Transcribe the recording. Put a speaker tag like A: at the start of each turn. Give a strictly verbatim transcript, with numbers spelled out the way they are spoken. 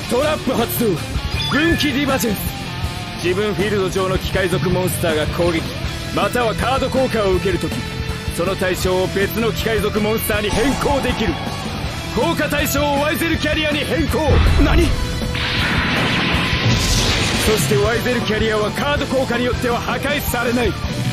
A: トラップ発動。分岐ディバジェンス。自分フィールド上の機械属モンスターが攻撃またはカード効果を受けるとき、その対象を別の機械属モンスターに変更できる。効果対象をワイゼルキャリアに変更。何？そしてワイゼルキャリアはカード効果によっては破壊されない。